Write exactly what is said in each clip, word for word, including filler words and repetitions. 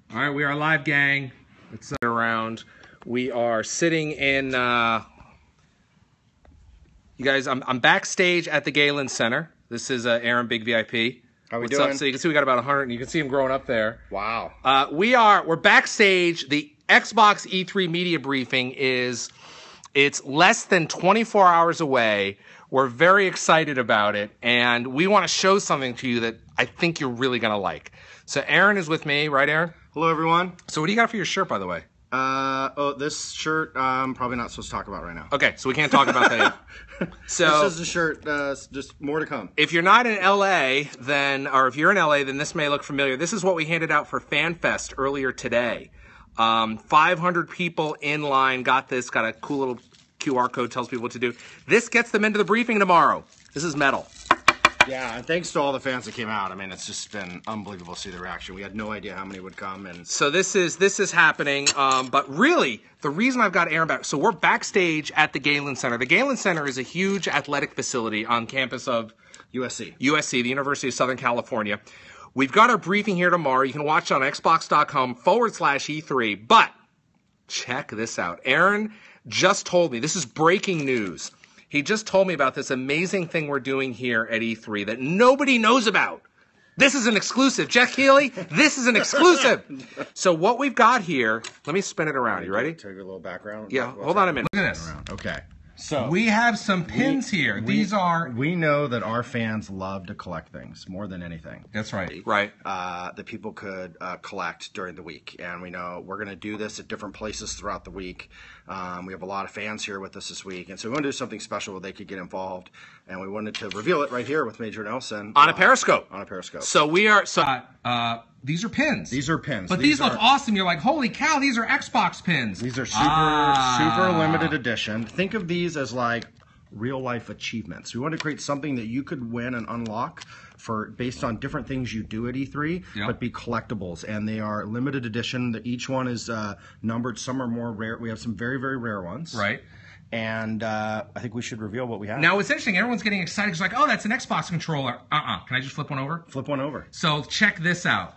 All right, we are live, gang. It's uh, around. We are sitting in. Uh, you guys, I'm I'm backstage at the Galen Center. This is uh, Aaron, big V I P. How we What's doing? Up? So you can see we got about one hundred, and you can see him growing up there. Wow. Uh, we are we're backstage. The Xbox E three media briefing is it's less than twenty-four hours away. We're very excited about it, and we want to show something to you that I think you're really gonna like. So Aaron is with me, right, Aaron? Hello, everyone. So what do you got for your shirt, by the way? Uh, oh, this shirt I'm probably not supposed to talk about right now. Okay, so we can't talk about that yet. So this is the shirt, uh, just more to come. If you're not in L A, then, or if you're in L A, then this may look familiar. This is what we handed out for FanFest earlier today. Um, five hundred people in line got this, got a cool little Q R code, tells people what to do. This gets them into the briefing tomorrow. This is metal. Yeah, and thanks to all the fans that came out. I mean, it's just been unbelievable to see the reaction. We had no idea how many would come, and so this is this is happening. Um, but really, the reason I've got Aaron back, so we're backstage at the Galen Center. The Galen Center is a huge athletic facility on campus of U S C, U S C, the University of Southern California. We've got our briefing here tomorrow. You can watch it on xbox.com forward slash E3. But check this out. Aaron just told me, this is breaking news. He just told me about this amazing thing we're doing here at E three that nobody knows about. This is an exclusive. Jack Healy, this is an exclusive. So what we've got here, let me spin it around. You ready? Tell you a little background. Yeah, What's hold on a happening? minute. Look at this. Around. Okay. So we have some pins we, here. We, These are... We know that our fans love to collect things more than anything. That's right. Right. Uh, that people could uh, collect during the week. And we know we're going to do this at different places throughout the week. Um, we have a lot of fans here with us this week. And so we want to do something special where they could get involved. And we wanted to reveal it right here with Major Nelson. On uh, a Periscope. On a Periscope. So we are... So, uh, uh, these are pins. These are pins. But these, these look are, awesome. You're like, holy cow, these are Xbox pins. These are super, ah. super limited edition. Think of these as like real-life achievements. We want to create something that you could win and unlock for based on different things you do at E three, yep. but be collectibles. And they are limited edition. Each one is uh, numbered. Some are more rare. We have some very, very rare ones. Right. And uh, I think we should reveal what we have. Now, it's interesting. Everyone's getting excited. It's like, oh, that's an Xbox controller. Uh-uh. Can I just flip one over? Flip one over. So check this out.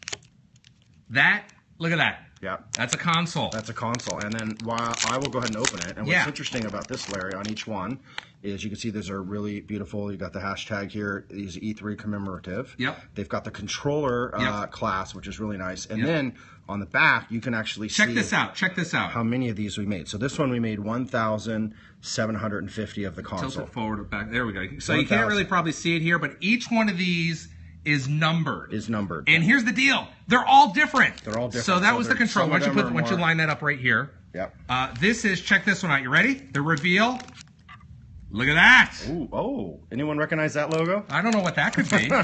That, look at that. Yeah. That's a console. That's a console. And then while I will go ahead and open it. And what's yeah. interesting about this, Larry, on each one is you can see these are really beautiful. You got the hashtag here. These E three commemorative. Yep. They've got the controller uh, yep. class, which is really nice. And yep. then on the back, you can actually Check see this out. Check this out. how many of these we made. So this one we made one thousand seven hundred fifty of the console. Tilt it forward or back. There we go. So you can't really probably see it here, but each one of these is numbered. Is numbered. And here's the deal. They're all different. They're all different. So that so was the control. Once you put, once you line that up right here. Yep. Uh, this is, check this one out. You ready? The reveal. Look at that. Ooh, oh, anyone recognize that logo? I don't know what that could be.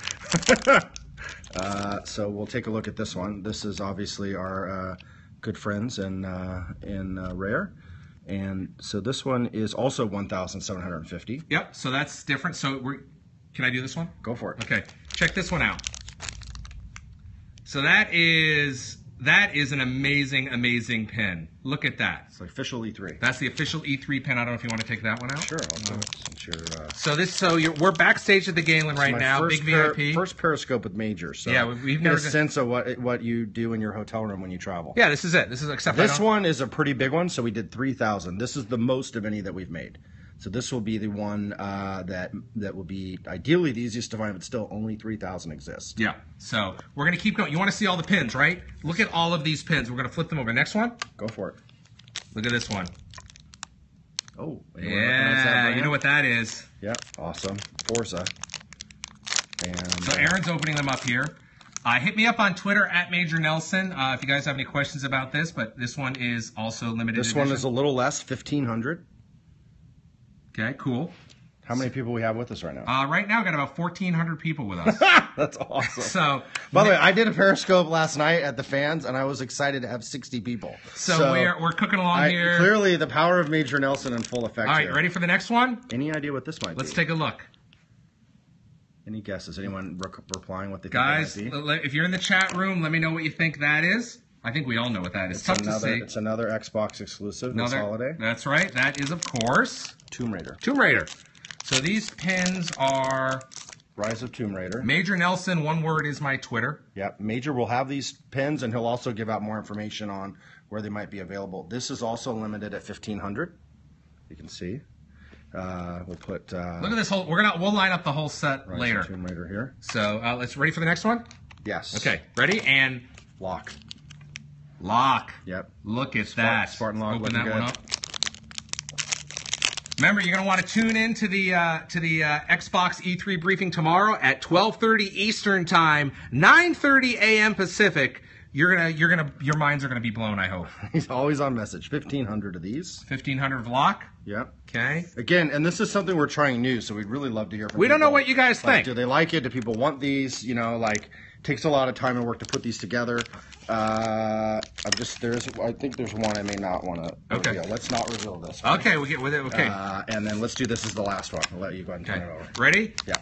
uh, so we'll take a look at this one. This is obviously our uh, good friends in, uh, in uh, Rare. And so this one is also one thousand seven hundred fifty. Yep, so that's different. So we're, can I do this one? Go for it. Okay, check this one out. So that is that is an amazing, amazing pin. Look at that. It's like official E three. That's the official E three pin. I don't know if you want to take that one out. Sure, I'll do it. Since you're, uh, so this, so you're, we're backstage at the Galen right now. Big V I P. First Periscope with Major. So yeah, we've, we've get never a sense of what what you do in your hotel room when you travel. Yeah, this is it. This is except this one is a pretty big one. So we did three thousand. This is the most of any that we've made. So this will be the one uh, that that will be ideally the easiest to find, but still only three thousand exist. Yeah. So we're going to keep going. You want to see all the pins, right? Look at all of these pins. We're going to flip them over. Next one. Go for it. Look at this one. Oh. Yeah. You know what that is. Yeah. Awesome. Forza. And, so Aaron's opening them up here. Uh, hit me up on Twitter at Major Nelson uh, if you guys have any questions about this, but this one is also limited This edition. one is a little less, fifteen hundred. Okay, cool. How many people we have with us right now? Uh, right now, we've got about fourteen hundred people with us. That's awesome. So, by the way, I did a Periscope last night at the fans, and I was excited to have sixty people. So, so we're, we're cooking along I, here. Clearly, the power of Major Nelson in full effect. All right, here. ready for the next one? Any idea what this might Let's be? take a look. Any guesses? Anyone re replying what they think Guys, it might be? If you're in the chat room, let me know what you think that is. I think we all know what that is. It's Tough another, to see. It's another Xbox exclusive another, this holiday. That's right. That is, of course, Tomb Raider. Tomb Raider. So these pins are Rise of Tomb Raider. Major Nelson, one word is my Twitter. Yep. Major will have these pins, and he'll also give out more information on where they might be available. This is also limited at fifteen hundred. You can see. Uh, we'll put. Uh, Look at this whole. We're gonna. We'll line up the whole set Rise later. Of Tomb Raider here. So uh, let's ready for the next one. Yes. Okay. Ready and lock. Lock. Yep. Look at Spartan, that. Spartan lock. Open that good. one up. Remember, you're going to want to tune in to the uh, to the uh, Xbox E three briefing tomorrow at twelve thirty Eastern Time, nine thirty a m Pacific. You're gonna you're gonna your minds are gonna be blown. I hope. He's always on message. Fifteen hundred of these. Fifteen hundred of lock. Yep. Okay. Again, and this is something we're trying new, so we'd really love to hear from. We people. don't know what you guys Like, think. do they like it? Do people want these? You know, like takes a lot of time and work to put these together. Uh, I'm just there's I think there's one I may not want to Okay. reveal. Let's not reveal this. Okay, we get with it. Okay. Uh, and then let's do this as the last one. I'll let you go ahead and Okay. turn it over. Ready? Yeah.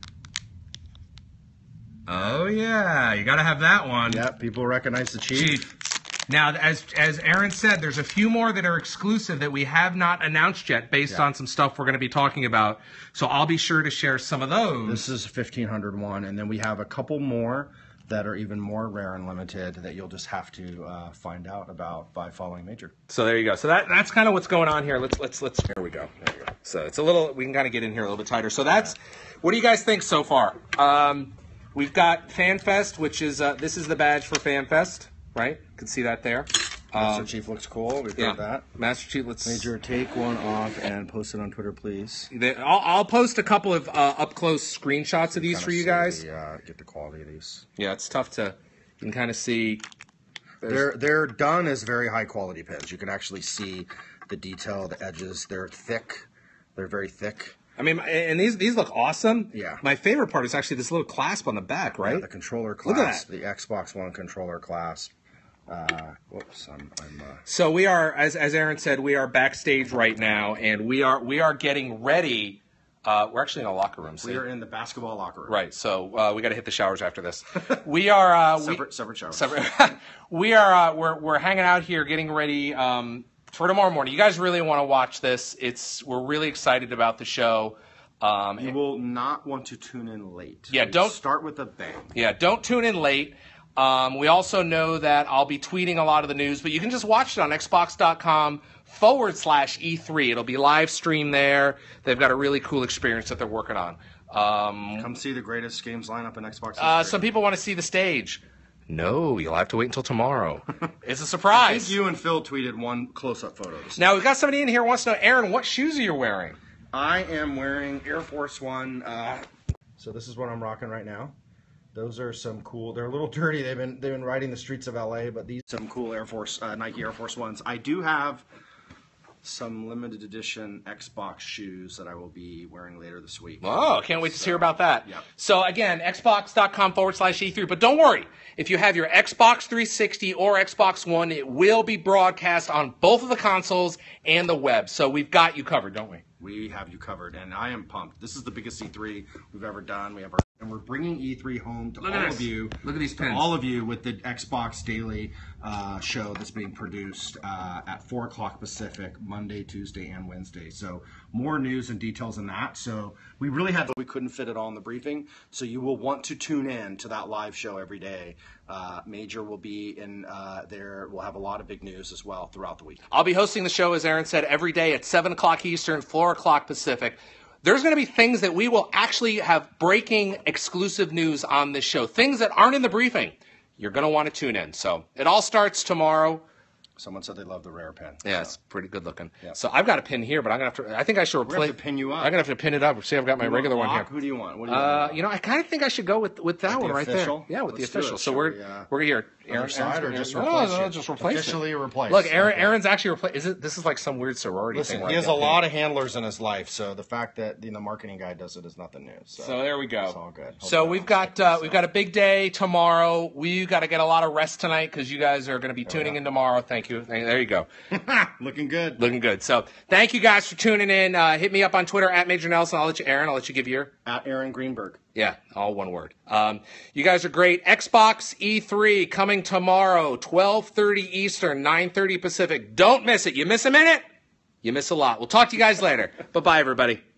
Oh yeah, you got to have that one. Yeah. People recognize the chief. Chief. Now, as as Aaron said, there's a few more that are exclusive that we have not announced yet, based Yeah. on some stuff we're going to be talking about. So I'll be sure to share some of those. This is a fifteen hundred one, and then we have a couple more that are even more rare and limited that you'll just have to uh, find out about by following Major. So there you go. So that that's kind of what's going on here. Let's let's let's. Here we go. There we go. So it's a little. We can kind of get in here a little bit tighter. So that's. What do you guys think so far? Um, we've got FanFest, which is uh, this is the badge for FanFest, right? You can see that there. Master Um, Chief looks cool. We've yeah. got that. Master Chief. Let's. Major, take one off and post it on Twitter, please. They, I'll, I'll post a couple of uh, up close screenshots of these Kinda for you see guys. The, uh, get the quality of these. Yeah, it's tough to. You can kind of see. They're they're done as very high quality pins. You can actually see the detail, the edges. They're thick. They're very thick. I mean, and these these look awesome. Yeah. My favorite part is actually this little clasp on the back, right? Yeah, the controller Look at clasp, that. the Xbox One controller clasp. Uh, whoops, I'm. I'm uh, So we are, as as Aaron said, we are backstage right now, and we are we are getting ready. Uh, we're actually in a locker room. See? we are in the basketball locker room. Right. So uh, we got to hit the showers after this. We are uh, Separate, we, separate showers. separate. we are uh, we're we're hanging out here, getting ready um, for tomorrow morning. You guys really want to watch this? It's we're really excited about the show. Um, You will not want to tune in late. Yeah, We don't- start with a bang. Yeah, don't tune in late. Um, we also know that I'll be tweeting a lot of the news, but you can just watch it on Xbox.com forward slash E3. It'll be live streamed there. They've got a really cool experience that they're working on. Um, Come see the greatest games lineup in Xbox. uh, history. some people want to see the stage. No, you'll have to wait until tomorrow. It's a I surprise. think you and Phil tweeted one close-up photo. Now, we've got somebody in here who wants to know, Aaron, what shoes are you wearing? I am wearing Air Force One. Uh, so this is what I'm rocking right now. Those are some cool. They're a little dirty. They've been they've been riding the streets of L A, but these some cool Air Force uh, Nike Air Force Ones. I do have some limited edition Xbox shoes that I will be wearing later this week. Oh, can't wait to hear about that. Yep. So again, Xbox.com forward slash E3. But don't worry, if you have your Xbox three sixty or Xbox One, it will be broadcast on both of the consoles and the web. So we've got you covered, don't we? We have you covered, and I am pumped. This is the biggest E three we've ever done. We have our, and we're bringing E three home to Look at all this. of you. Look at these to pins. all of you with the Xbox Daily uh, show that's being produced uh, at four o'clock Pacific, Monday, Tuesday, and Wednesday. So more news and details on that. So we really had, we couldn't fit it all in the briefing. So you will want to tune in to that live show every day. Uh, Major will be in uh, there. We'll have a lot of big news as well throughout the week. I'll be hosting the show, as Aaron said, every day at seven o'clock Eastern, four o'clock Pacific. There's going to be things that we will actually have breaking exclusive news on this show, things that aren't in the briefing. You're going to want to tune in. So it all starts tomorrow. Someone said they love the rare pen. Yeah, so. it's pretty good looking. Yeah. So I've got a pin here, but I'm gonna have to. I think I should We're gonna replace. have to pin you up. I'm gonna have to pin it up. See, I've got my You regular want one lock? here. Who do you want? What do you Uh, want? you know, I kind of think I should go with with that Like one the right official? there. Yeah, with Let's the do official. it. So Shall we're we, uh, we're here. Other side or just no, replace no, no, it? just replace Officially it. replace. Look, Aaron, Okay. Aaron's actually replaced. Is it? This is like some weird sorority Listen, thing. Where he I has get a lot pinned. of handlers in his life, so the fact that you know, the marketing guy does it is nothing new. So, So there we go. It's all good. Hope So that we've helps. got uh, we've got a big day tomorrow. We got to get a lot of rest tonight because you guys are going to be tuning yeah. in tomorrow. Thank you. There you go. Looking good. Looking good. So thank you guys for tuning in. Uh, hit me up on Twitter at Major Nelson. I'll let you, Aaron. I'll let you give your. At Aaron Greenberg. Yeah, all one word. Um, you guys are great. Xbox E three coming tomorrow, twelve thirty Eastern, nine thirty Pacific. Don't miss it. You miss a minute, you miss a lot. We'll talk to you guys later. Bye-bye, everybody.